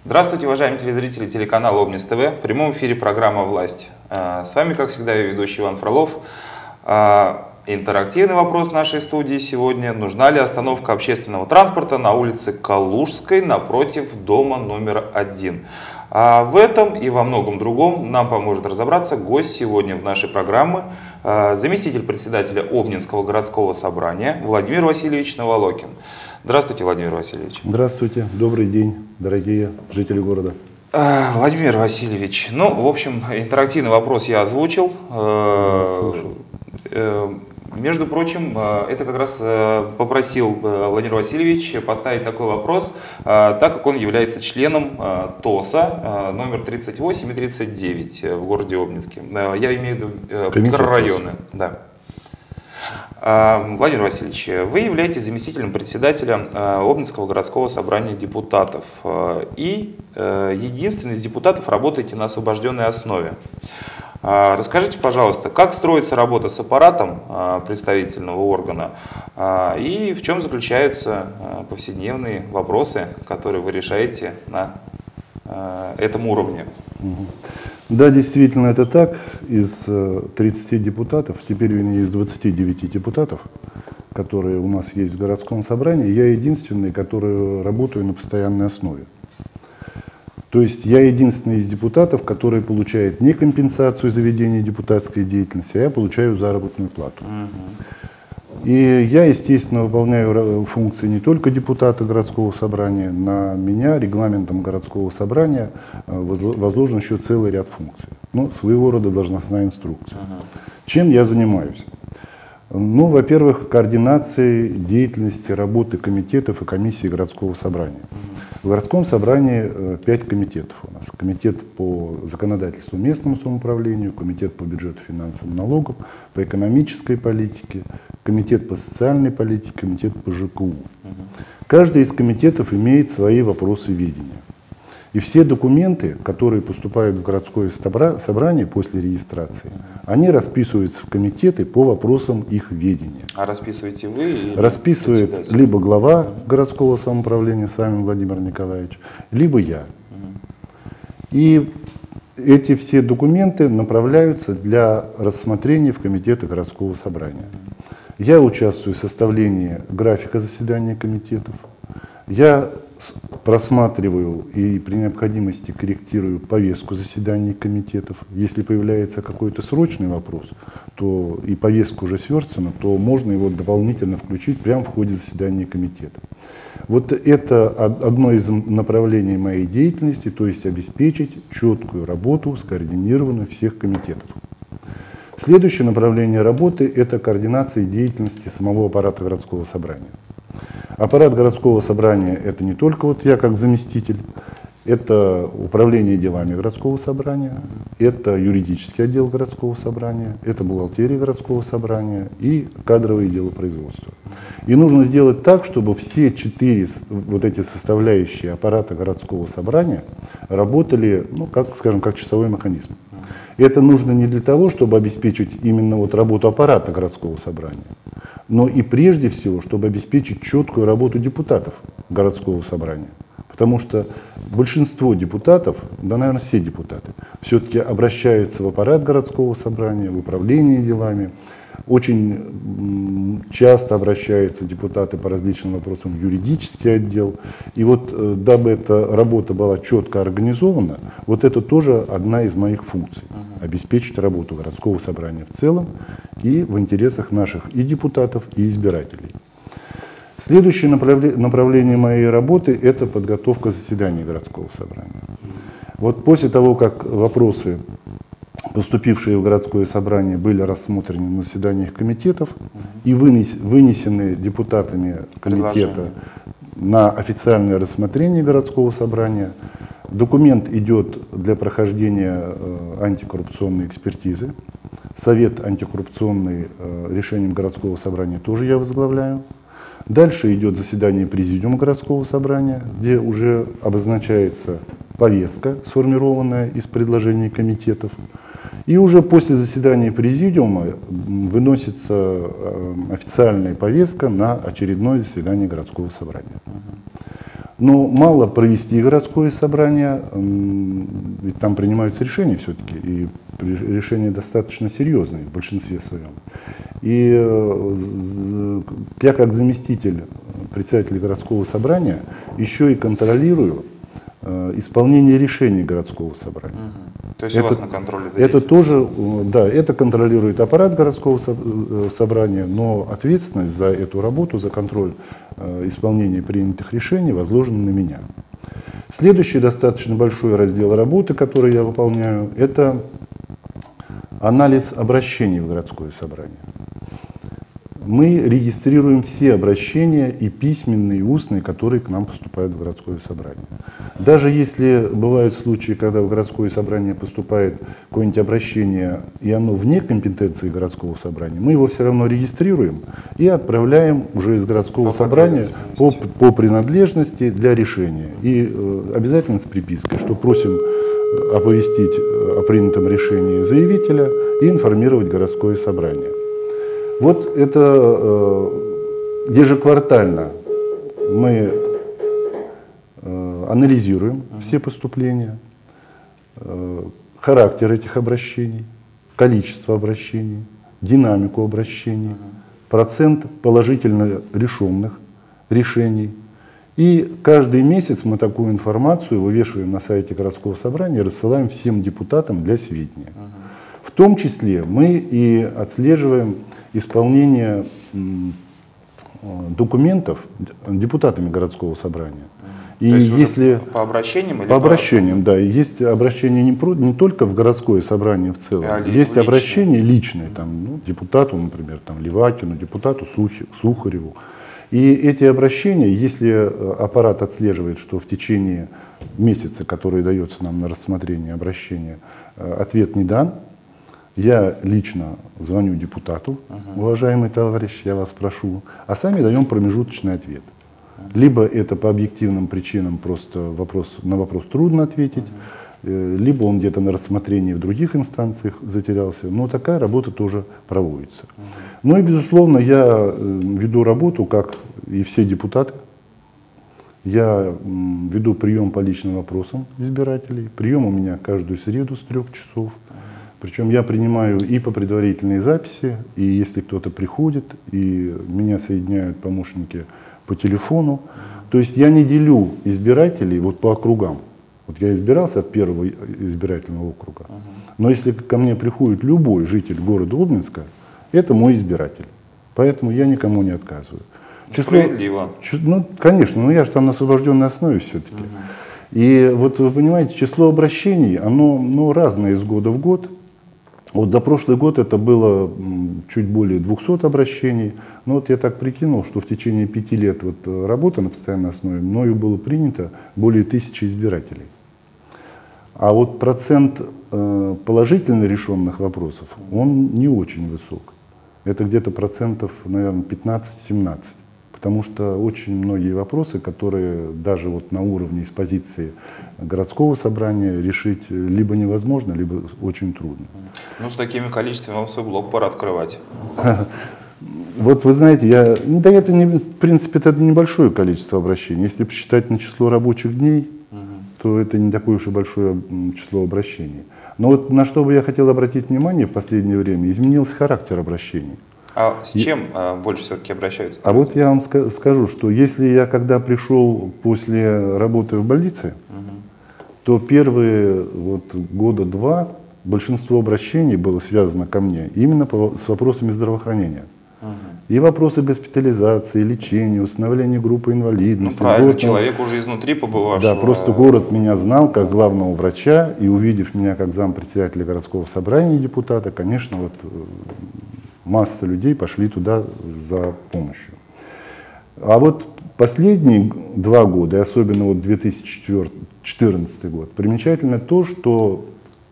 Здравствуйте, уважаемые телезрители телеканала Обнинск ТВ. В прямом эфире программа «Власть». С вами, как всегда, ее ведущий Иван Фролов. Интерактивный вопрос нашей студии сегодня. Нужна ли остановка общественного транспорта на улице Калужской напротив дома номер 1? В этом и во многом другом нам поможет разобраться гость сегодня в нашей программе, заместитель председателя Обнинского городского собрания Владимир Васильевич Наволокин. Здравствуйте, Владимир Васильевич. Здравствуйте, добрый день, дорогие жители города. Владимир Васильевич, в общем, интерактивный вопрос я озвучил. Между прочим, это как раз попросил Владимир Васильевич поставить такой вопрос, так как он является членом ТОСа номер 38 и 39 в городе Обнинске. Я имею в виду микрорайоны. Да. Владимир Васильевич, вы являетесь заместителем председателя Обнинского городского собрания депутатов и единственный из депутатов работаете на освобожденной основе. Расскажите, пожалуйста, как строится работа с аппаратом представительного органа и в чем заключаются повседневные вопросы, которые вы решаете на этом уровне? Да, действительно это так. Из 30 депутатов, теперь вернее из 29 депутатов, которые у нас есть в городском собрании, я единственный, который работаю на постоянной основе. То есть я единственный из депутатов, который получает не компенсацию за ведение депутатской деятельности, а я получаю заработную плату. И я, естественно, выполняю функции не только депутата городского собрания, на меня регламентом городского собрания возложен еще целый ряд функций. Своего рода должностная инструкция. Чем я занимаюсь? Во-первых, координацией деятельности работы комитетов и комиссий городского собрания. В городском собрании 5 комитетов у нас. Комитет по законодательству местному самоуправлению, комитет по бюджету, финансам, налогам, по экономической политике, комитет по социальной политике, комитет по ЖКУ. Каждый из комитетов имеет свои вопросы ведения. И все документы, которые поступают в городское собрание после регистрации, они расписываются в комитеты по вопросам их ведения. А расписываете вы? Расписывает либо глава городского самоуправления Савин Владимир Николаевич, либо я. И эти все документы направляются для рассмотрения в комитеты городского собрания. Я участвую в составлении графика заседаний комитетов. Я просматриваю и при необходимости корректирую повестку заседаний комитетов. Если появляется какой-то срочный вопрос, то и повестка уже сверстана, то можно его дополнительно включить прямо в ходе заседания комитета. Вот это одно из направлений моей деятельности, то есть обеспечить четкую работу, скоординированную всех комитетов. Следующее направление работы – это координация деятельности самого аппарата городского собрания. Аппарат городского собрания – это не только я как заместитель, это управление делами городского собрания, это юридический отдел городского собрания, это бухгалтерия городского собрания и кадровые дела производства. И нужно сделать так, чтобы все 4 вот эти составляющие аппарата городского собрания работали, как часовой механизм. И это нужно не для того, чтобы обеспечить именно работу аппарата городского собрания, но и прежде всего, чтобы обеспечить четкую работу депутатов городского собрания. Потому что большинство депутатов, да, наверное, все депутаты, все-таки обращаются в аппарат городского собрания, в управление делами. Очень часто обращаются депутаты по различным вопросам в юридический отдел. И дабы эта работа была четко организована, это тоже одна из моих функций. Обеспечить работу городского собрания в целом и в интересах наших и депутатов, и избирателей. Следующее направление моей работы – это подготовка заседаний городского собрания. После того, как вопросы, поступившие в городское собрание, были рассмотрены на заседаниях комитетов и вынесены депутатами комитета на официальное рассмотрение городского собрания, документ идет для прохождения антикоррупционной экспертизы. Совет антикоррупционный решением городского собрания тоже я возглавляю. Дальше идет заседание президиума городского собрания, где уже обозначается повестка, сформированная из предложений комитетов. И уже после заседания президиума выносится официальная повестка на очередное заседание городского собрания. Но мало провести городское собрание, ведь там принимаются решения все-таки, и решения достаточно серьезные в большинстве своем. И я как заместитель председателя городского собрания еще и контролирую исполнение решений городского собрания. То есть у вас на контроле? Это тоже, да, это контролирует аппарат городского собрания, но ответственность за эту работу, за контроль исполнения принятых решений возложена на меня. Следующий достаточно большой раздел работы, который я выполняю, это анализ обращений в городское собрание. Мы регистрируем все обращения, и письменные, и устные, которые к нам поступают в городское собрание. Даже если бывают случаи, когда в городское собрание поступает какое-нибудь обращение, и оно вне компетенции городского собрания, мы его все равно регистрируем и отправляем уже из городского собрания по принадлежности для решения. И обязательно с припиской, что просим оповестить о принятом решении заявителя и информировать городское собрание. Вот это ежеквартально мы анализируем все поступления, характер этих обращений, количество обращений, динамику обращений, процент положительно решенных решений. И каждый месяц мы такую информацию вывешиваем на сайте городского собрания и рассылаем всем депутатам для сведения. В том числе мы и отслеживаем исполнение документов депутатами городского собрания. И если по обращениям или по обращениям, да, есть обращения не только в городское собрание в целом, есть обращения личные, там, депутату, например, там, Левакину, депутату Сухареву. И эти обращения, если аппарат отслеживает, что в течение месяца, который дается нам на рассмотрение обращения, ответ не дан, я лично звоню депутату, уважаемый товарищ, я вас прошу, а сами даем промежуточный ответ. Либо это по объективным причинам просто на вопрос трудно ответить, либо он где-то на рассмотрении в других инстанциях затерялся, но такая работа тоже проводится. Ну и, безусловно, я веду работу, как и все депутаты. Я веду прием по личным вопросам избирателей. Прием у меня каждую среду с 3 часов. Причем я принимаю и по предварительной записи, и если кто-то приходит, и меня соединяют помощники по телефону. То есть я не делю избирателей вот по округам. Вот я избирался от первого избирательного округа, но если ко мне приходит любой житель города Обнинска, это мой избиратель. Поэтому я никому не отказываю. Справедливо. Ну, конечно, но я же там на освобожденной основе все-таки. И вот вы понимаете, число обращений, оно разное из года в год. Вот за прошлый год это было чуть более 200 обращений. Но вот я так прикинул, что в течение 5 лет вот работы на постоянной основе мною было принято более 1000 избирателей. А вот процент положительно решенных вопросов, он не очень высок. Это где-то процентов, наверное, 15-17. Потому что очень многие вопросы, которые даже вот на уровне из позиции городского собрания решить либо невозможно, либо очень трудно. Ну, с такими количествами вам свой блог пора открывать. Вот вы знаете, да это в принципе это небольшое количество обращений. Если посчитать на число рабочих дней, то это не такое уж и большое число обращений. Но вот на что бы я хотел обратить внимание в последнее время, изменился характер обращений. А с чем больше все-таки обращаются? А вот я вам скажу, что если я когда пришел после работы в больнице, то первые вот года 2 большинство обращений было связано ко мне именно с вопросами здравоохранения. И вопросы госпитализации, лечения, установления группы инвалидности. Ну правильно, человек уже изнутри побывавшего. Да, просто город меня знал как главного врача, и увидев меня как зампредседателя городского собрания и депутата, конечно, вот масса людей пошли туда за помощью. А вот последние 2 года, и особенно вот 2014 год, примечательно то, что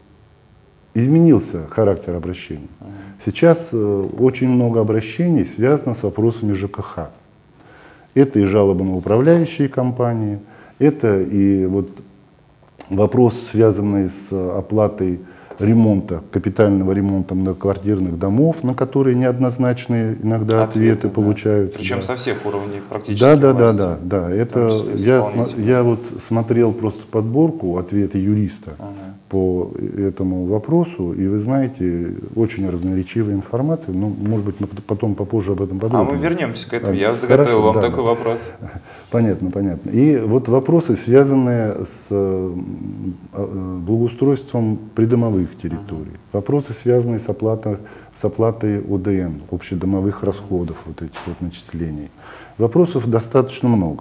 изменился характер обращений. Сейчас очень много обращений связано с вопросами ЖКХ. Это и жалобы на управляющие компании, это и вот вопрос, связанный с оплатой ремонта, капитального ремонта многоквартирных домов, на которые неоднозначные иногда ответы получаются. Причем со всех уровней практически. Да. Это я вот смотрел просто подборку ответа юриста по этому вопросу, и вы знаете, очень разноречивая информация, но, может быть, мы потом попозже об этом подумаем. А мы вернемся к этому, я заготовил вам такой вопрос. Понятно. И вот вопросы, связанные с благоустройством придомовых территорий, вопросы, связанные с оплатой ОДН, общедомовых расходов, вот этих вот начислений. Вопросов достаточно много.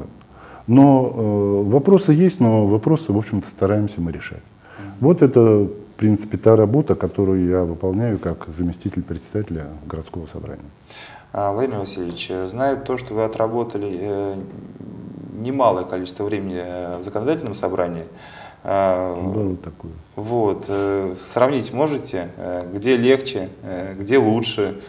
Но вопросы есть, но вопросы, в общем-то, стараемся мы решать. Вот это, в принципе, та работа, которую я выполняю как заместитель председателя городского собрания. Владимир Васильевич, зная то, что вы отработали немалое количество времени в законодательном собрании, было такое. Вот, сравнить можете, где легче, где лучше?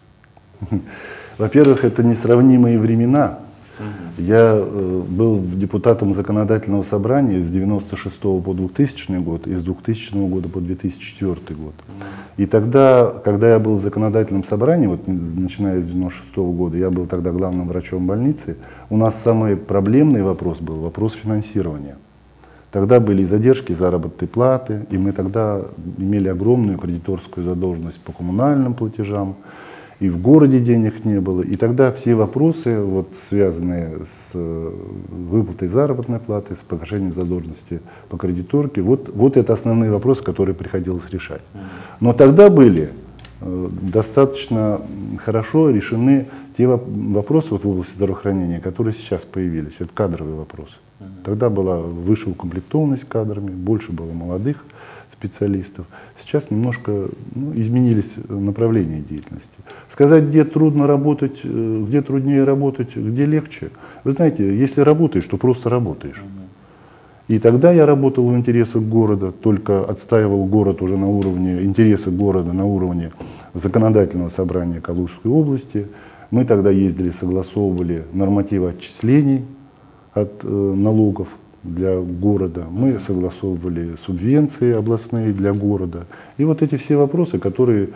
Во-первых, это несравнимые времена. Я был депутатом законодательного собрания с 1996 по 2000 год и с 2000 года по 2004 год. И тогда, когда я был в законодательном собрании, вот, начиная с 1996 года, я был тогда главным врачом больницы, у нас самый проблемный вопрос был вопрос финансирования. Тогда были задержки заработной платы, и мы тогда имели огромную кредиторскую задолженность по коммунальным платежам. И в городе денег не было. И тогда все вопросы, вот, связанные с выплатой заработной платы, с погашением задолженности по кредиторке, вот это основные вопросы, которые приходилось решать. Но тогда были достаточно хорошо решены те вопросы вот в области здравоохранения, которые сейчас появились. Это кадровые вопросы. Тогда была выше укомплектованность кадрами, больше было молодых специалистов. Сейчас немножко изменились направления деятельности. Сказать, где трудно работать, где труднее работать, где легче. Вы знаете, если работаешь, то просто работаешь. И тогда я работал в интересах города, только отстаивал город уже на уровне, интересы города на уровне законодательного собрания Калужской области. Мы тогда ездили, согласовывали нормативы отчислений от налогов для города. Мы согласовывали субвенции областные для города. И вот эти все вопросы, которые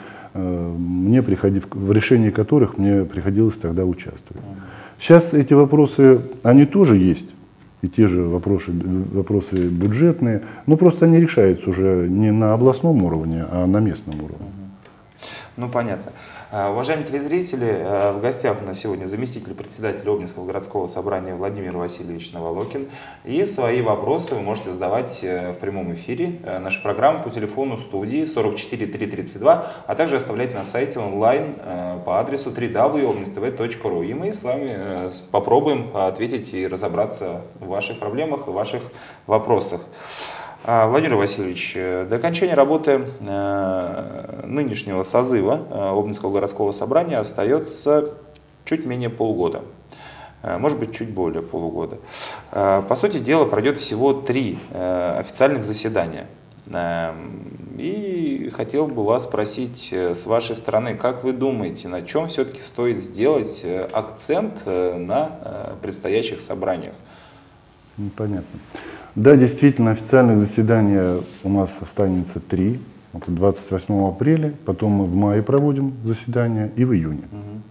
в решении которых мне приходилось тогда участвовать. Сейчас эти вопросы, они тоже есть. И те же вопросы бюджетные, но просто они решаются уже не на областном уровне, а на местном уровне. Ну, понятно. Уважаемые телезрители, в гостях у нас сегодня заместитель председателя Обнинского городского собрания Владимир Васильевич Наволокин. И свои вопросы вы можете задавать в прямом эфире нашей программы по телефону студии 44 332, а также оставлять на сайте онлайн по адресу www.obnistv.ru. И мы с вами попробуем ответить и разобраться в ваших проблемах и ваших вопросах. Владимир Васильевич, до окончания работы нынешнего созыва Обнинского городского собрания остается чуть менее полугода, может быть, чуть более полугода. По сути дела, пройдет всего 3 официальных заседания. И хотел бы вас спросить с вашей стороны, как вы думаете, на чем все-таки стоит сделать акцент на предстоящих собраниях? Понятно. Да, действительно, официальных заседаний у нас останется 3. Это 28 апреля, потом мы в мае проводим заседания и в июне.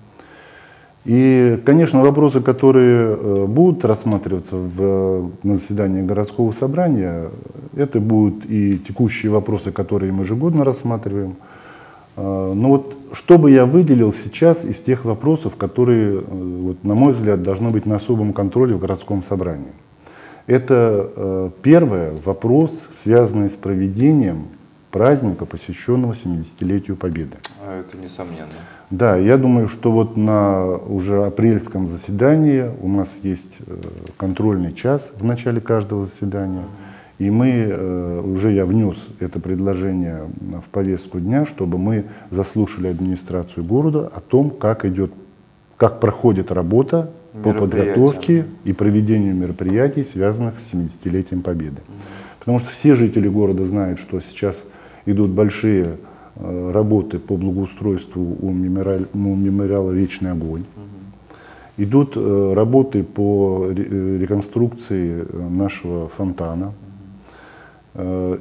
И, конечно, вопросы, которые будут рассматриваться на заседании городского собрания, это будут и текущие вопросы, которые мы ежегодно рассматриваем. Но вот что бы я выделил сейчас из тех вопросов, которые, вот, на мой взгляд, должны быть на особом контроле в городском собрании. Это первый вопрос, связанный с проведением праздника, посвященного 70-летию Победы. Это несомненно. Да, я думаю, что вот на уже апрельском заседании у нас есть контрольный час в начале каждого заседания. И я внес это предложение в повестку дня, чтобы мы заслушали администрацию города о том, как проходит работа по подготовке и проведению мероприятий, связанных с 70-летием Победы. Потому что все жители города знают, что сейчас идут большие работы по благоустройству у мемориала «Вечный огонь». Идут работы по реконструкции нашего фонтана.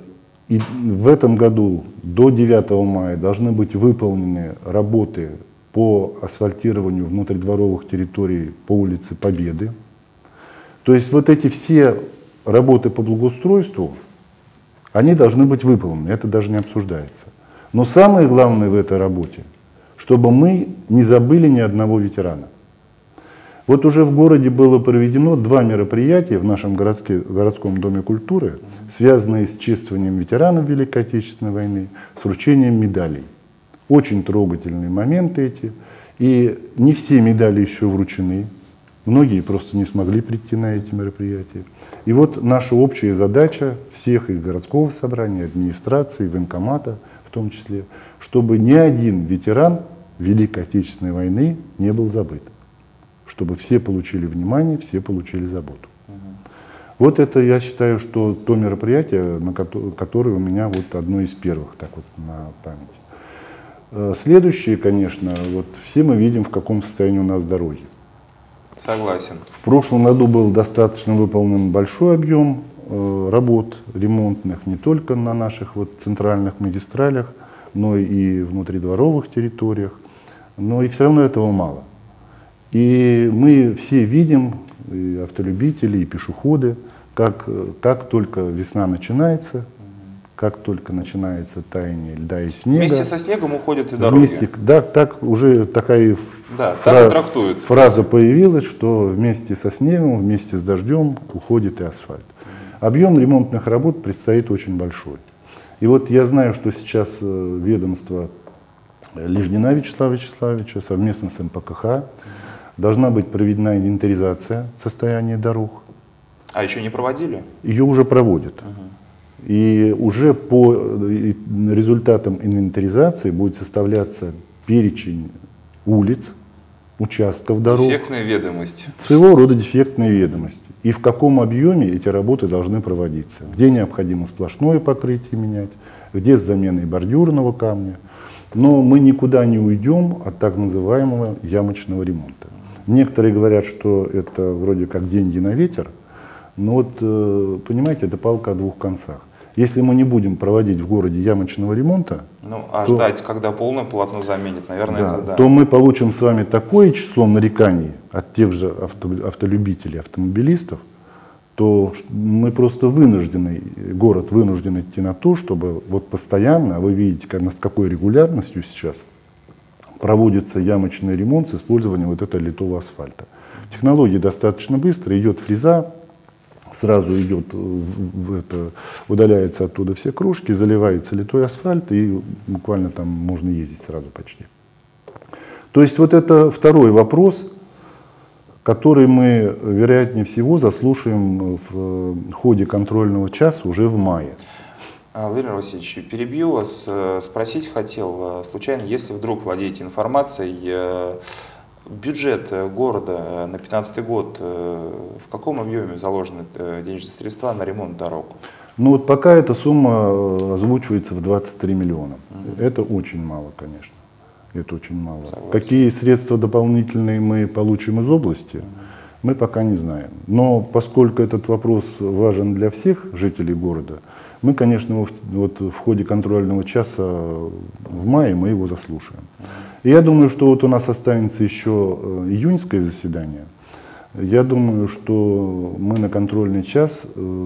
И в этом году до 9 мая должны быть выполнены работы по асфальтированию внутридворовых территорий по улице Победы. То есть вот эти все работы по благоустройству, они должны быть выполнены, это даже не обсуждается. Но самое главное в этой работе, чтобы мы не забыли ни одного ветерана. Вот уже в городе было проведено 2 мероприятия в нашем городском доме культуры, связанные с чествованием ветеранов Великой Отечественной войны, с вручением медалей. Очень трогательные моменты эти. И не все медали еще вручены. Многие просто не смогли прийти на эти мероприятия. И вот наша общая задача всех, и городского собрания, администрации, военкомата в том числе, чтобы ни один ветеран Великой Отечественной войны не был забыт. Чтобы все получили внимание, все получили заботу. Вот это, я считаю, что то мероприятие, которое у меня вот одно из первых, так вот на памяти. Следующее, конечно, вот все мы видим, в каком состоянии у нас дороги. Согласен. В прошлом году был достаточно выполнен большой объем работ ремонтных, не только на наших вот центральных магистралях, но и внутридворовых территориях. Но и все равно этого мало. И мы все видим, и автолюбители, и пешеходы, как только весна начинается, как только начинается таяние льда и снега. Вместе со снегом уходят и дороги. Да, так уже такая фраза появилась, что вместе со снегом, вместе с дождем уходит и асфальт. Объем ремонтных работ предстоит очень большой. И вот я знаю, что сейчас ведомство Лежнина Вячеслава Вячеславовича совместно с МПКХ должна быть проведена инвентаризация состояния дорог. А еще не проводили? Ее уже проводят. И уже по результатам инвентаризации будет составляться перечень улиц, участков дорог. Дефектная ведомость. Своего рода дефектная ведомость. И в каком объеме эти работы должны проводиться. Где необходимо сплошное покрытие менять, где с заменой бордюрного камня. Но мы никуда не уйдем от так называемого ямочного ремонта. Некоторые говорят, что это вроде как деньги на ветер, но вот, понимаете, это палка о двух концах. Если мы не будем проводить в городе ямочного ремонта, ждать, когда полное полотно заменит, наверное, то мы получим с вами такое число нареканий от тех же автолюбителей, автомобилистов, то мы просто вынуждены, город вынужден идти на то, чтобы вот постоянно, вы видите, с какой регулярностью сейчас проводится ямочный ремонт с использованием вот этого литого асфальта. Технология достаточно быстрая, идет фреза, сразу идет, удаляется оттуда все крошки, заливается литой асфальт, и буквально там можно ездить сразу почти. То есть вот это второй вопрос, который мы, вероятнее всего, заслушаем в ходе контрольного часа уже в мае. Владимир Васильевич, перебью вас, спросить хотел, случайно, если вдруг владеете информацией, бюджет города на 2015 год, в каком объеме заложены денежные средства на ремонт дорог? Ну вот пока эта сумма озвучивается в 23 миллиона. Это очень мало, конечно. Это очень мало. Согласен. Какие средства дополнительные мы получим из области, мы пока не знаем. Но поскольку этот вопрос важен для всех жителей города, мы, конечно, вот в ходе контрольного часа в мае мы его заслушаем. И я думаю, что вот у нас останется еще июньское заседание. Я думаю, что мы на контрольный час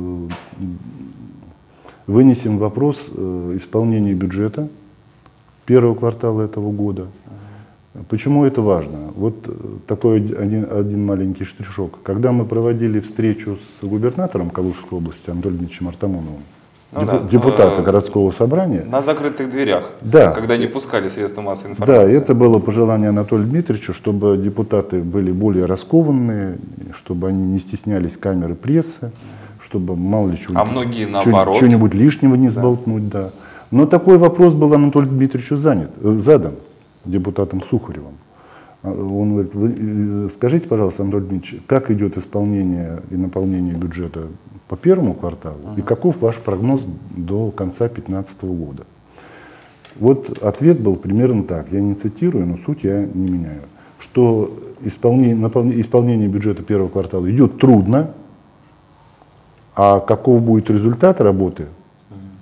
вынесем вопрос исполнения бюджета первого квартала этого года. Почему это важно? Вот такой один маленький штришок. Когда мы проводили встречу с губернатором Калужской области Анатолием Дмитриевичем Артамоновым, депутата городского собрания. На закрытых дверях, да, когда не пускали средства массовой информации. Да, это было пожелание Анатолия Дмитриевича, чтобы депутаты были более раскованные, чтобы они не стеснялись камеры прессы, чтобы мало ли чего, многие наоборот. Чего-нибудь лишнего не сболтнуть. Да. Но такой вопрос был Анатолию Дмитриевичу задан депутатом Сухаревым. Он говорит, скажите, пожалуйста, Анатолий Дмитриевич, как идет исполнение и наполнение бюджета по первому кварталу, и каков ваш прогноз до конца 2015 года? Вот ответ был примерно так, я не цитирую, но суть я не меняю, что исполнение бюджета первого квартала идет трудно, а каков будет результат работы,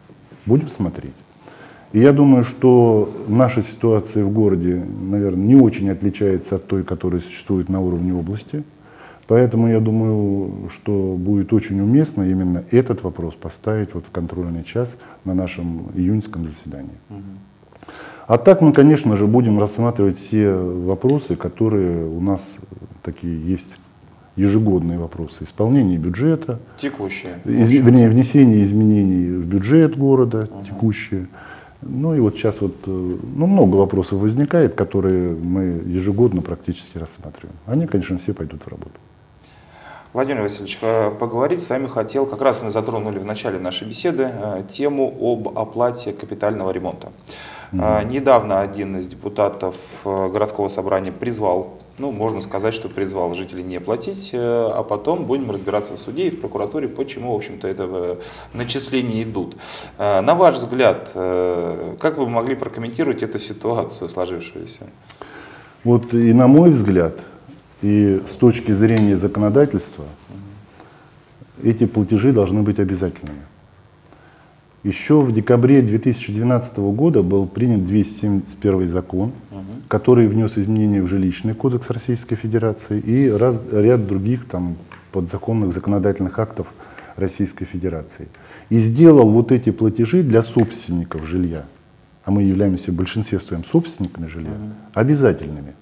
Будем смотреть. И я думаю, что наша ситуация в городе, наверное, не очень отличается от той, которая существует на уровне области. Поэтому я думаю, что будет очень уместно именно этот вопрос поставить вот в контрольный час на нашем июньском заседании. А так мы, конечно же, будем рассматривать все вопросы, которые у нас такие есть, ежегодные вопросы. Исполнение бюджета, текущие, вернее, внесение изменений в бюджет города, текущие. Ну и вот сейчас вот, много вопросов возникает, которые мы ежегодно практически рассматриваем. Они, конечно, все пойдут в работу. Владимир Васильевич, поговорить с вами хотел, как раз мы затронули в начале нашей беседы тему об оплате капитального ремонта. Недавно один из депутатов городского собрания призвал, можно сказать, что призвал жителей не платить, а потом будем разбираться в суде и в прокуратуре, почему, в общем-то, это начисления идут. На ваш взгляд, как вы могли прокомментировать эту ситуацию, сложившуюся? Вот и на мой взгляд, и с точки зрения законодательства, эти платежи должны быть обязательными. Еще в декабре 2012 года был принят 271 закон, который внес изменения в жилищный кодекс Российской Федерации и ряд других подзаконных законодательных актов Российской Федерации. И сделал вот эти платежи для собственников жилья, а мы являемся в большинстве своем собственниками жилья, обязательными.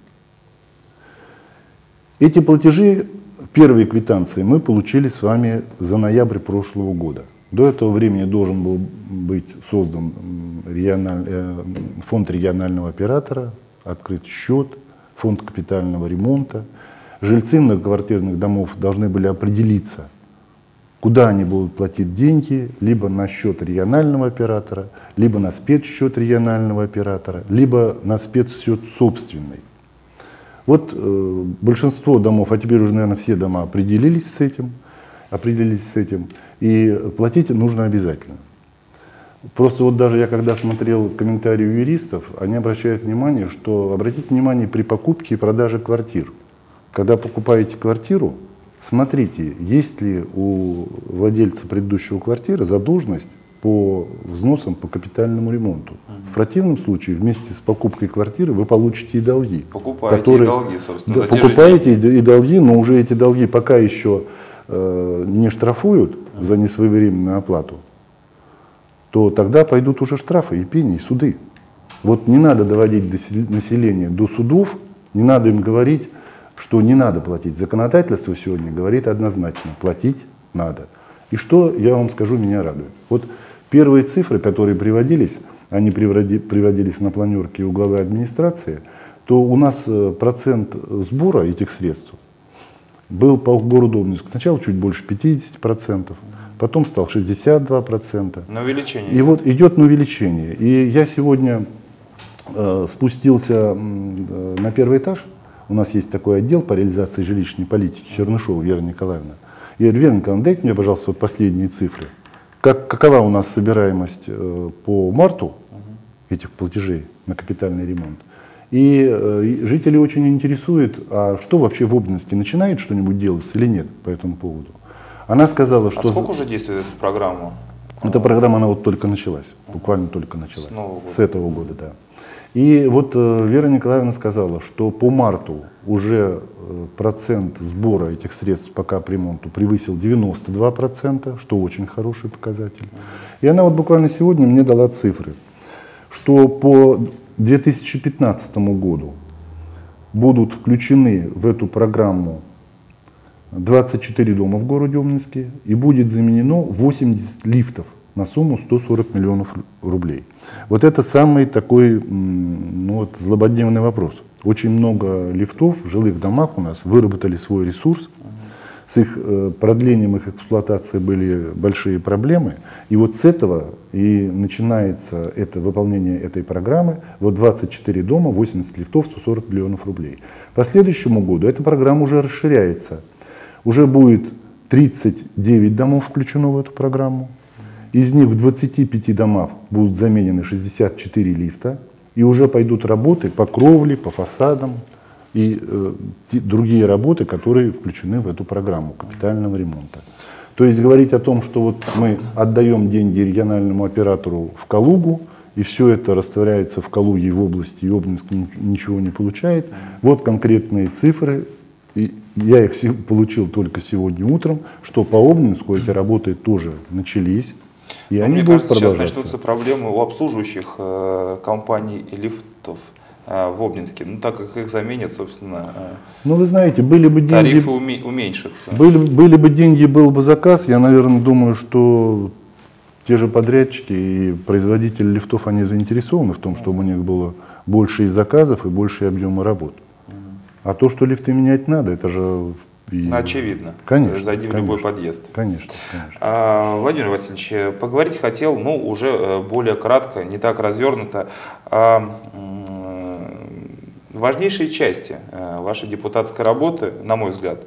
Эти платежи, первые квитанции, мы получили с вами за ноябрь прошлого года. До этого времени должен был быть создан фонд регионального оператора, открыт счет, фонд капитального ремонта. Жильцы многоквартирных домов должны были определиться, куда они будут платить деньги, либо на счет регионального оператора, либо на спецсчет регионального оператора, либо на спецсчет собственный. Вот большинство домов, а теперь уже, наверное, все дома определились с этим, и платить нужно обязательно. Просто вот даже я когда смотрел комментарии юристов, они обращают внимание, что, обратите внимание, при покупке и продаже квартир, когда покупаете квартиру, смотрите, есть ли у владельца предыдущего квартиры задолженность по взносам по капитальному ремонту. В противном случае вместе с покупкой квартиры вы получите и долги. Покупаете и долги, собственно, да, покупаете и долги, но уже эти долги пока еще не штрафуют за несвоевременную оплату, то тогда пойдут уже штрафы и пени, и суды. Вот не надо доводить население до судов, не надо им говорить, что не надо платить. Законодательство сегодня говорит однозначно, платить надо. И что, я вам скажу, меня радует. Вот первые цифры, которые приводились, они приводились на планерке у главы администрации, то у нас процент сбора этих средств был по городу Обнинску сначала чуть больше 50%, потом стал 62%. На увеличение. И вот идет на увеличение. И я сегодня спустился на первый этаж. У нас есть такой отдел по реализации жилищной политики, Чернышова Вера Николаевна. Я говорю: Вера Николаевна, дайте мне, пожалуйста, вот последние цифры. Какова у нас собираемость по марту этих платежей на капитальный ремонт? И жители очень интересуют, а что вообще в Обнинске, начинает что-нибудь делаться или нет по этому поводу. Она сказала, что... А сколько уже действует эта программа? Эта программа, она вот только началась, буквально только началась, с этого года, да. И вот Вера Николаевна сказала, что по марту уже процент сбора этих средств по капремонту превысил 92%, что очень хороший показатель. И она вот буквально сегодня мне дала цифры, что по 2015 году будут включены в эту программу 24 дома в городе Обнинске и будет заменено 80 лифтов на сумму 140 миллионов рублей. Вот это самый такой злободневный вопрос. Очень много лифтов в жилых домах у нас выработали свой ресурс. С их продлением их эксплуатации были большие проблемы. И вот с этого и начинается это выполнение этой программы. Вот 24 дома, 80 лифтов, 140 миллионов рублей. По следующему году эта программа уже расширяется. Уже будет 39 домов включено в эту программу. Из них в 25 домах будут заменены 64 лифта. И уже пойдут работы по кровле, по фасадам и другие работы, которые включены в эту программу капитального ремонта. То есть говорить о том, что вот мы отдаем деньги региональному оператору в Калугу, и все это растворяется в Калуге, в области, и Обнинск ничего не получает. Вот конкретные цифры, и я их получил только сегодня утром, что по Обнинску эти работы тоже начались. И они мне будут кажется, сейчас продолжаться. начнутся проблемы у обслуживающих компаний и лифтов в Обнинске, ну так как их заменят, собственно, ну вы знаете, были бы деньги, тарифы уменьшатся. Были бы деньги, был бы заказ, я, наверное, думаю, что те же подрядчики и производители лифтов, они заинтересованы в том, чтобы у них было больше и заказов, и больше объема работ. А то, что лифты менять надо, это же... Ну, очевидно. Конечно. Зайди в любой подъезд. Конечно. Конечно. Владимир Васильевич, поговорить хотел, ну, уже более кратко, не так развернуто, о важнейшей части вашей депутатской работы, на мой взгляд.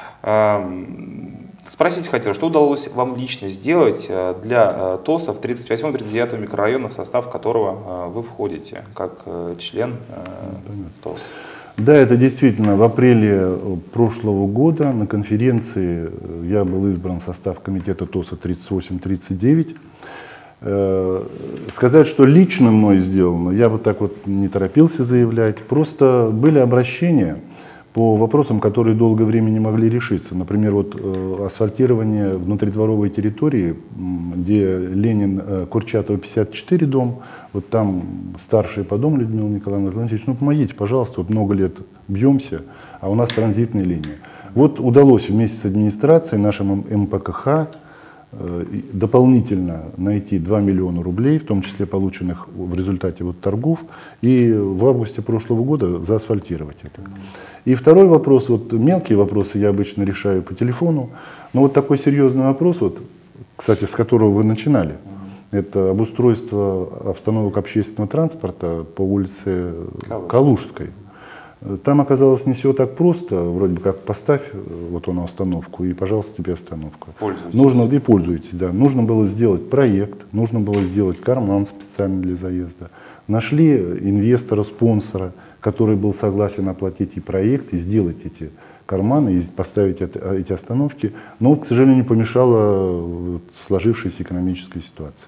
Спросить хотел, что удалось вам лично сделать для ТОСов 38-39 микрорайона, в состав которого вы входите, как член ТОС? Да, это действительно в апреле прошлого года на конференции я был избран в состав комитета ТОСа 38-39. Сказать, что лично мной сделано, я бы так вот не торопился заявлять. Просто были обращения по вопросам, которые долгое время не могли решиться. Например, вот асфальтирование внутридворовой территории, где Ленин, Курчатова, 54 дом, вот там старший по дому Людмила Николаевна Владимирович, ну помогите, пожалуйста, вот много лет бьемся, а у нас транзитная линия. Вот удалось вместе с администрацией, нашим МПКХ, дополнительно найти 2 миллиона рублей, в том числе полученных в результате вот торгов, и в августе прошлого года заасфальтировать это. И второй вопрос, вот мелкие вопросы я обычно решаю по телефону, но вот такой серьезный вопрос, вот, кстати, с которого вы начинали, это обустройство остановок общественного транспорта по улице Калужской. Там оказалось не все так просто, вроде бы как поставь вот он остановку и, пожалуйста, тебе остановка. Пользуйтесь. И пользуйтесь, да. Нужно было сделать проект, нужно было сделать карман специально для заезда. Нашли инвестора, спонсора, который был согласен оплатить и проект, и сделать эти карманы, и поставить эти остановки. Но, вот, к сожалению, помешала сложившаяся экономическая ситуация.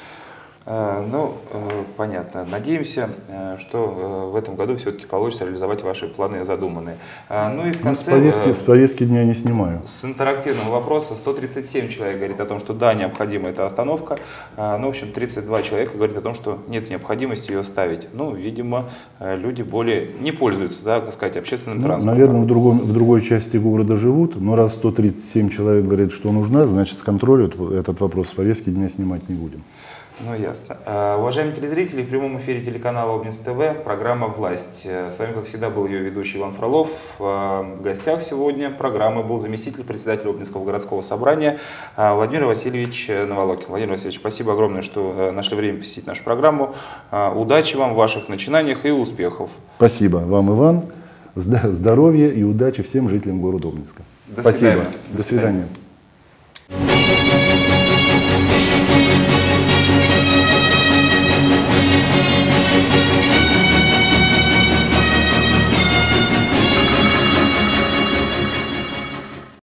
Ну, понятно. Надеемся, что в этом году все-таки получится реализовать ваши планы задуманные. Ну и в конце... С повестки дня не снимаю. С интерактивного вопроса 137 человек говорит о том, что да, необходима эта остановка. Ну, в общем, 32 человека говорит о том, что нет необходимости ее ставить. Ну, видимо, люди более не пользуются, да, так сказать, общественным транспортом. Наверное, в другой части города живут, но раз 137 человек говорит, что нужна, значит, с контроля этот вопрос с повестки дня снимать не будем. Ну, ясно. Уважаемые телезрители, в прямом эфире телеканала Обнинск ТВ, программа «Власть». С вами, как всегда, был ее ведущий Иван Фролов. В гостях сегодня программы был заместитель председателя Обнинского городского собрания Владимир Васильевич Наволокин. Владимир Васильевич, спасибо огромное, что нашли время посетить нашу программу. Удачи вам в ваших начинаниях и успехов. Спасибо вам, Иван. Здоровья и удачи всем жителям города Обнинска. До свидания. До свидания.